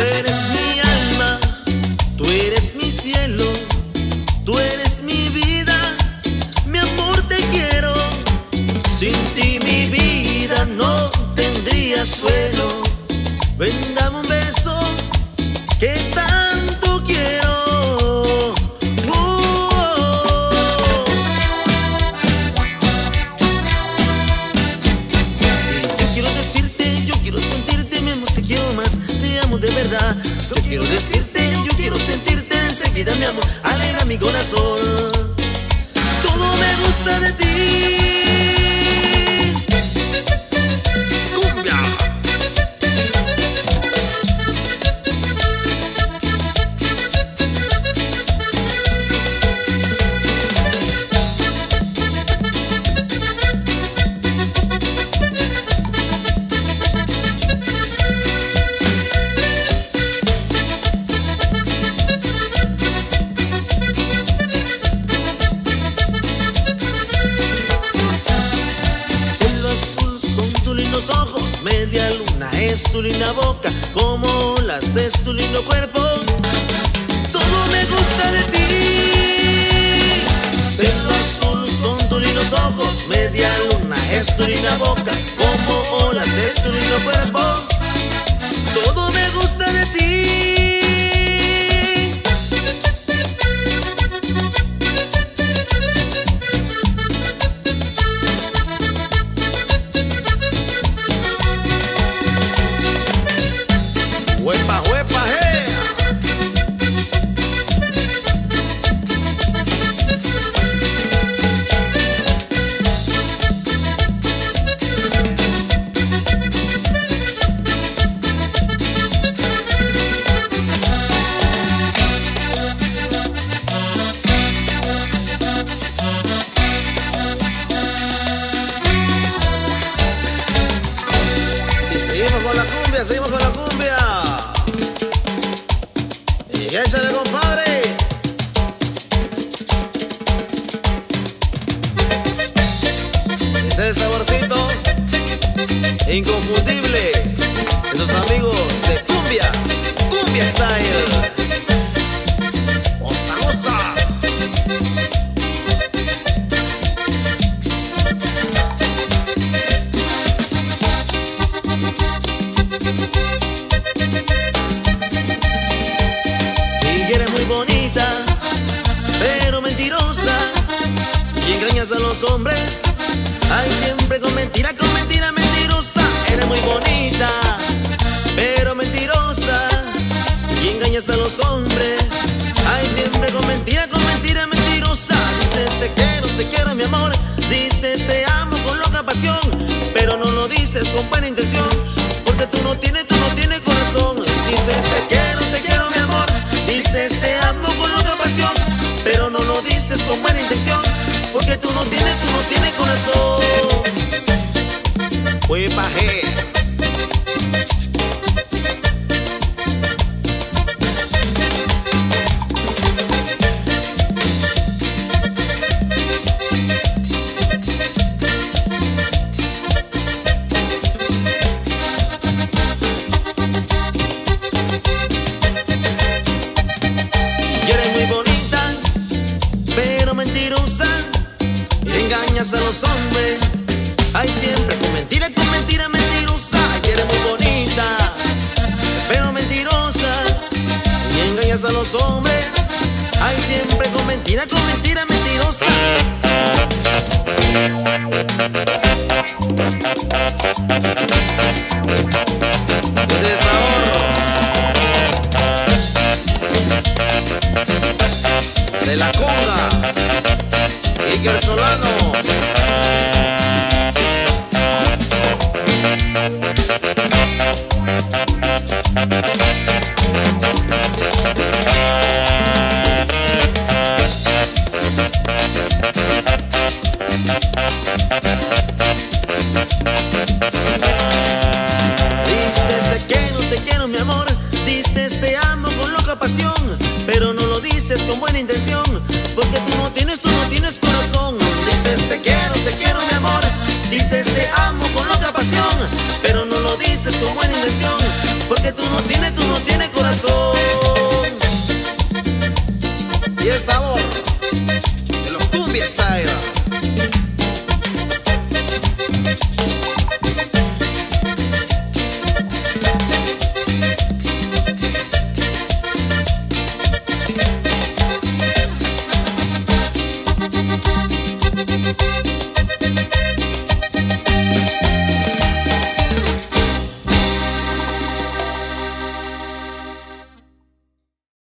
eres mi alma, tú eres mi cielo, tú eres mi vida, mi amor te quiero. Sin ti mi vida no tendría suelo. Ven, dame un beso que tanto quiero. De verdad, yo quiero decirte, yo quiero sentirte enseguida, mi amor, alegra mi corazón. Todo me gusta de ti. Cumbia. Ojos, media luna es tu linda boca, como olas es tu lindo cuerpo. Todo me gusta de ti. Cielo azul son tus lindos ojos, media luna es tu linda boca, como olas es tu lindo cuerpo. Todo me gusta de ti. Huepa, huepa, hey. Y seguimos con la cumbia, seguimos con la cumbia. Y échale, compadre. Este es el saborcito inconfundible de sus amigos de Cumbia, Cumbia Style. ¡Osa, osa! Bonita, pero mentirosa, y engañas a los hombres. Ay, siempre con mentira, mentirosa. Eres muy bonita, pero mentirosa, y engañas a los hombres. Ay, siempre con mentira, mentirosa. Dices te quiero mi amor. Dices te amo con loca pasión, pero no lo dices con buena intención, porque tú no tienes corazón. Dices te quiero mi amor. Dices te amo con loca pasión, pero no lo dices con buena intención, porque tú no tienes corazón. Huepa, hey. Pero mentirosa, y engañas a los hombres. Ay, siempre con mentira, mentirosa. Y eres muy bonita, pero mentirosa, y engañas a los hombres. Ay, siempre con mentira, mentirosa. De desahorro de la conga, Iker Solano. Dices te quiero mi amor. Dices te amo con loca pasión, pero no lo dices con buena intención, porque tú no tienes corazón. Dices te quiero mi amor. Dices te amo con loca pasión, pero no lo dices con buena intención, porque tú no